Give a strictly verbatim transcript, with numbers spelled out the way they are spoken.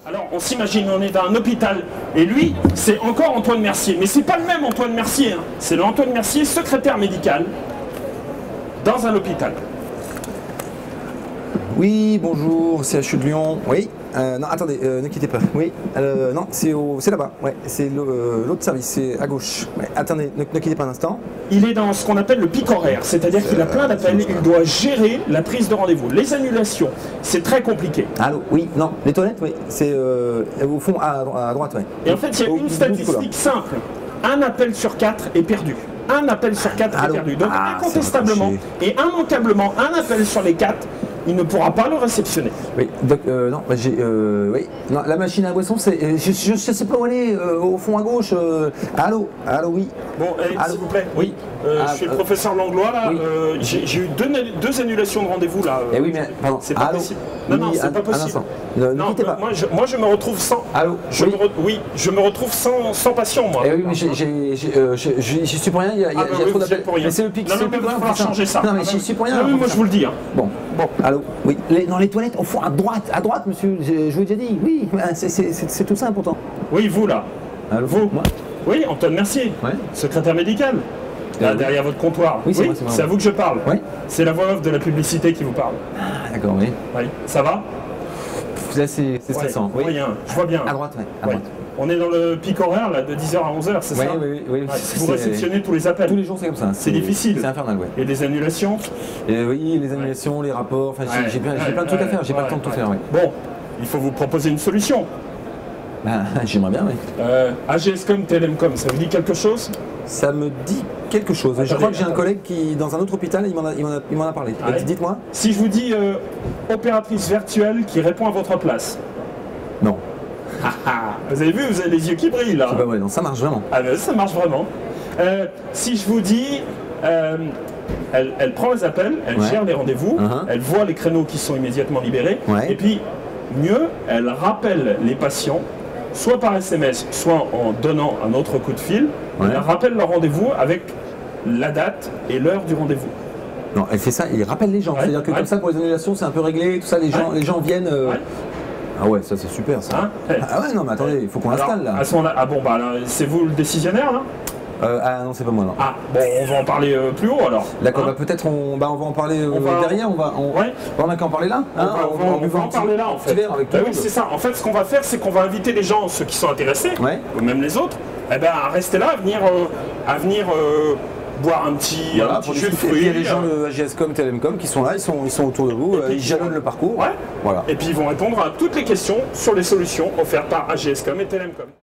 Alors on s'imagine, on est dans un hôpital, et lui, c'est encore Antoine Mercier. Mais c'est pas le même Antoine Mercier, hein. C'est l'Antoine Mercier, secrétaire médical, dans un hôpital. Oui, bonjour, C H U de Lyon. Oui, euh, non, attendez, euh, ne quittez pas. Oui, euh, non, c'est là-bas. Ouais, c'est l'autre service, c'est à gauche. Ouais, attendez, ne, ne quittez pas un instant. Il est dans ce qu'on appelle le pic horaire, c'est-à-dire qu'il a plein d'appels, il doit gérer la prise de rendez-vous. Les annulations, c'est très compliqué. Allô, oui, non, les toilettes, oui, c'est euh, au fond, à, à droite, oui. Et en fait, il y a au, une statistique simple. Un appel sur quatre est perdu. Un appel sur quatre est perdu. Donc ah, incontestablement et immanquablement, un appel sur les quatre, il ne pourra pas le réceptionner. Oui, donc, euh, non, bah, j'ai, euh, oui, non, la machine à boisson, c'est, je ne sais pas où elle est, euh, au fond à gauche. Euh, allô, allô, oui. Bon, s'il vous plaît. Oui. Euh, ah, je suis le professeur Langlois là. Oui. Euh, j'ai eu deux, deux annulations de rendez-vous là. Eh oui, mais pardon. C'est pas allô, possible. Non, oui, non, c'est pas possible. Ne, non, ne pas. Moi, je, moi, je me retrouve sans. Allô. Je oui. Me re, oui, je me retrouve sans, sans patient moi. Eh oui, mais j'y suis pour rien. Il y a, ah, bah, y a oui, trop d'appels. Mais c'est le pic. Non, non, mais il va falloir changer ça. Non, mais j'y suis pour rien. Non, mais moi, je vous le dis. Bon, bon. Allô. Oui. Dans les toilettes, au fond, à droite, à droite, monsieur. Je vous ai déjà dit. Oui, c'est tout ça pourtant. Oui, vous là. Allô, vous. Moi. Oui, Antoine Mercier, ouais. Secrétaire médical. Là, euh, derrière votre comptoir. Oui, c'est oui, à vous que je parle. Oui. C'est la voix off de la publicité qui vous parle. Ah, d'accord, oui. Oui. Ça va? Là, c'est stressant. Oui, oui. Je vois bien. À droite, oui. À oui. droite. On est dans le pic horaire, là, de dix heures à onze heures, c'est oui, ça? Oui, oui, oui. Ouais, vous réceptionnez tous les appels? Tous les jours, c'est comme ça. C'est difficile. C'est infernal, oui. Et les annulations? Et, oui, les annulations, ouais. Les rapports, enfin, ouais. j'ai plein, ouais. plein de trucs ouais. à faire, j'ai ouais. pas le temps de tout ouais. faire, oui. Bon, il faut vous proposer une solution. Ben, j'aimerais bien, oui. Euh, A G S Com, T L M Com, ça vous dit quelque chose? Ça me dit quelque chose. Attendez, je crois que j'ai un collègue qui, dans un autre hôpital, il m'en a, a, a parlé. Ah, dites-moi. Si je vous dis euh, opératrice virtuelle qui répond à votre place. Non. Vous avez vu, vous avez les yeux qui brillent là. Bah ouais, non, ça marche vraiment. Ah ben, ça marche vraiment. Euh, si je vous dis, euh, elle, elle prend les appels, elle ouais. gère les rendez-vous, uh-huh. elle voit les créneaux qui sont immédiatement libérés, ouais. et puis mieux, elle rappelle les patients, soit par S M S, soit en donnant un autre coup de fil, ouais. elle rappelle leur rendez-vous avec la date et l'heure du rendez-vous. Non, elle fait ça, elle rappelle les gens. Ouais. C'est-à-dire que ouais. comme ça, pour les annulations, c'est un peu réglé, tout ça, les gens, ouais. les gens viennent. Euh... Ouais. Ah ouais, ça c'est super ça. Hein hey. Ah ouais, non, mais attendez, il faut qu'on l'installe là. À ce moment-là, ah bon, bah c'est vous le décisionnaire là? Euh, ah non, c'est pas moi non. Ah bon, on va en parler euh, plus haut alors. D'accord, hein bah, peut-être on, bah, on va en parler euh, on va, derrière, on va. On, ouais. on a qu'à en parler là. Hein, on, va, on, on va en parler là en fait. Avec bah oui, c'est ça. En fait, ce qu'on va faire, c'est qu'on va inviter les gens, ceux qui sont intéressés, ouais. ou même les autres, eh ben, à rester là, à venir, euh, à venir euh, boire un petit, voilà, un petit jus de fruits. Il y a les gens de A G S Com, T L M Com qui sont là, ils sont, ils sont autour de vous, euh, ils jalonnent le parcours. Ouais. Voilà. Et puis ils vont répondre à toutes les questions sur les solutions offertes par A G S Com et T L M Com.